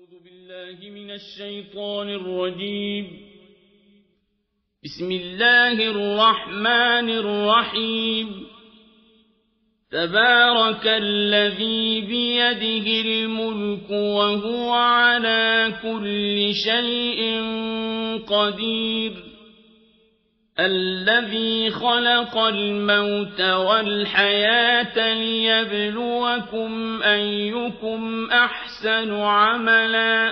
أعوذ بالله من الشيطان الرجيم. بسم الله الرحمن الرحيم. تبارك الذي بيده الملك وهو على كل شيء قدير. الذي خلق الموت والحياة ليبلوكم أيكم أحسن عملا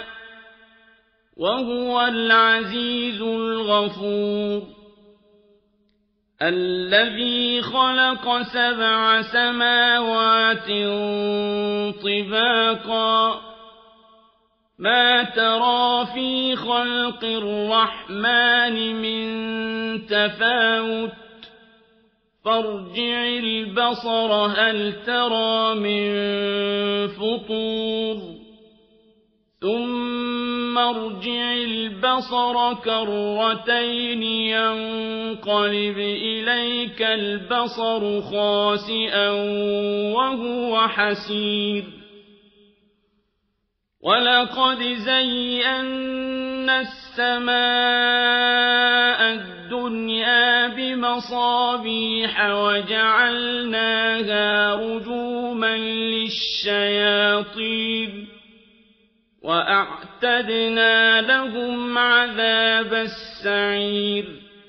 وهو العزيز الغفور. الذي خلق 7 سماوات طباقا ما ترى في خلق الرحمن من تفاوت فارجع البصر هل ترى من فطور ثم ارجع البصر كرتين ينقلب إليك البصر خاسئا وهو حسير. ولقد زينا السماء الدنيا بمصابيح وجعلناها رجوما للشياطين وأعتدنا لهم عذاب السعير.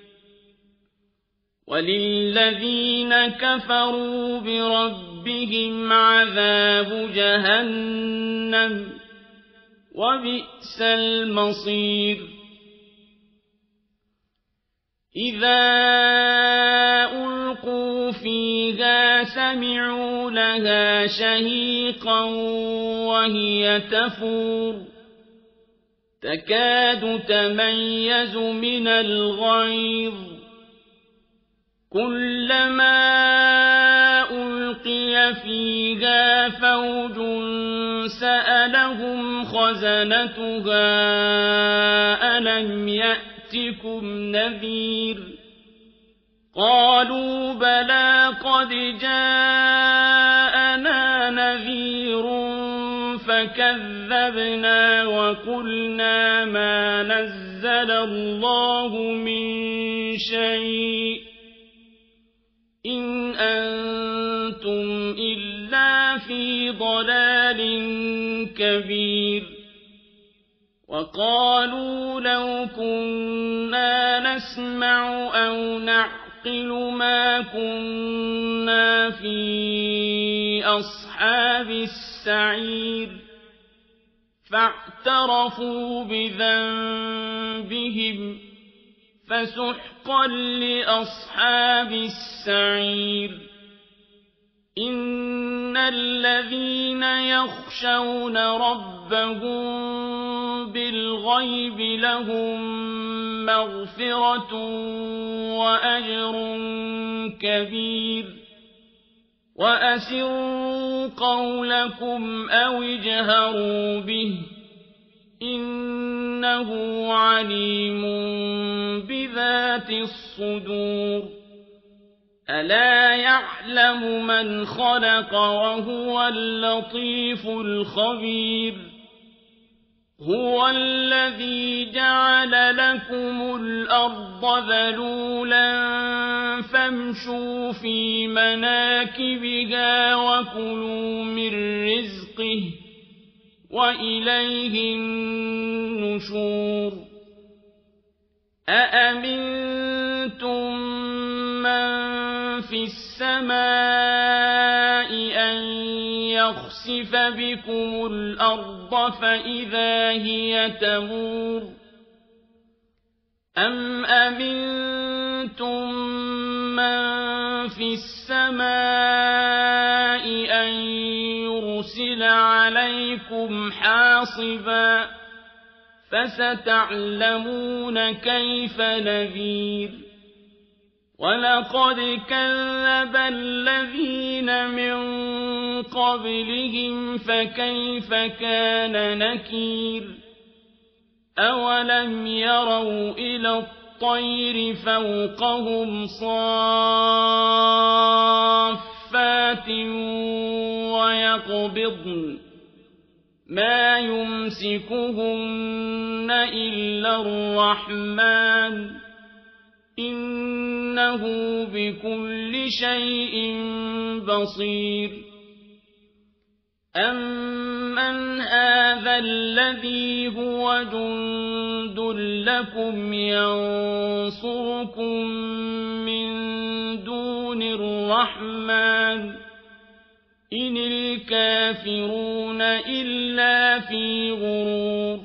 وللذين كفروا بربهم عذاب جهنم وبئس المصير. إذا ألقوا فيها سمعوا لها شهيقا وهي تفور تكاد تميز من الغيظ كلما ألقي فيها فوج سألهم خزنتها ألم يأتكم نذير قالوا بلى قد جاءنا نذير فكذبنا وقلنا ما نزل الله من شيء إن أنتم إلا في ضلال كبير. وقالوا لو كنا نسمع أو نعقل ما كنا في أصحاب السعير فاعترفوا بذنبهم فسحقا لأصحاب السعير. إن الذين يخشون ربهم بالغيب لهم مغفرة وأجر كبير. وأسروا قولكم أو اجهروا به إنه عليم بذات الصدور. ألا يعلم من خلق وهو اللطيف الخبير. هو الذي جعل لكم الأرض ذلولا فامشوا في مناكبها وكلوا من رزقه وإليه النشور. أأمنتم من في السماء أن يخسف بكم الأرض فإذا هي تمور أم أمنتم من في السماء أن يرسل عليكم حاصبا فستعلمون كيف نذير. ولقد كذب الذين من قبلهم فكيف كان نكير. أولم يروا إلى الطير فوقهم صافات ويقبضن ما يمسكهن إلا الرحمن إنه بكل شيء بصير أمن هذا الذي هو جند لكم ينصركم من دون الرحمن إن الكافرون إلا في غرور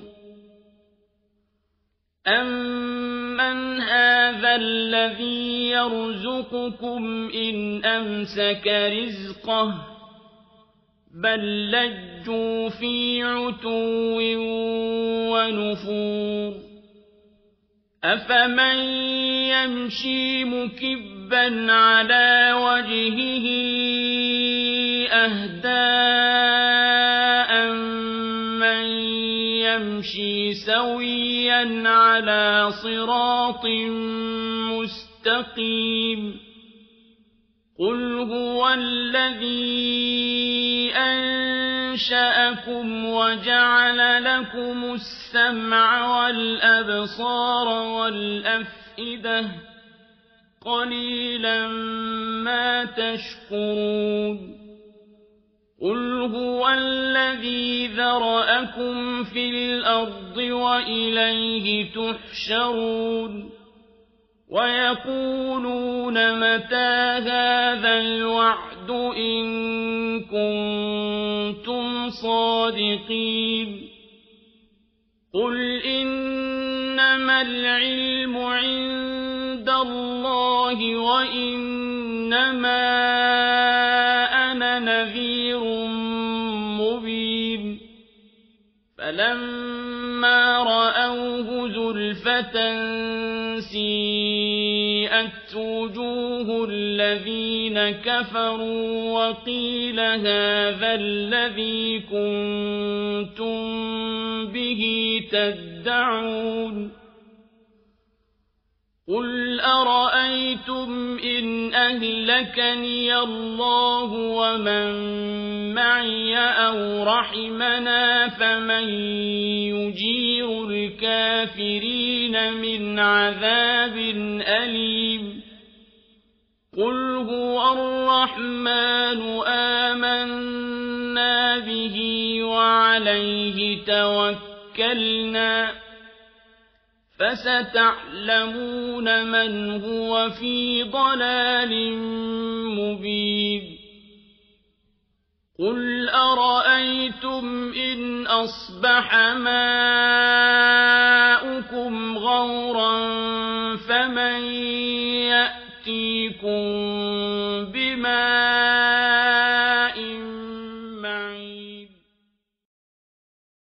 أمن هذا الذي يرزقكم إن أمسك رزقه بل لجوا في عتو ونفور أفمن يمشي مكبا على وجهه أهدى أمن يمشي سويا على صراط مستقيم قل هو الذي أنشأكم وجعل لكم السمع والأبصار والأفئدة قليلا ما تشكرون قل هو الذي ذرأكم في الأرض وإليه تحشرون ويقولون متى هذا الوعد إن كنتم صادقين قل إنما العلم عند الله وإنما أنا نذير مبين فلما رأوه زلفة سيئت وجوه الذين كفروا وقيل هذا الذي كنتم به تدعون قل أرأيتم إن أهلكني الله ومن معي أو رحمنا فمن يجير الكافرين من عذاب أليم قل هو الرحمن آمنا به وعليه توكلنا فستعلمون من هو في ضلال مبين قل أرأيتم إن أصبح ماؤكم غورا فمن يأتيكم بماء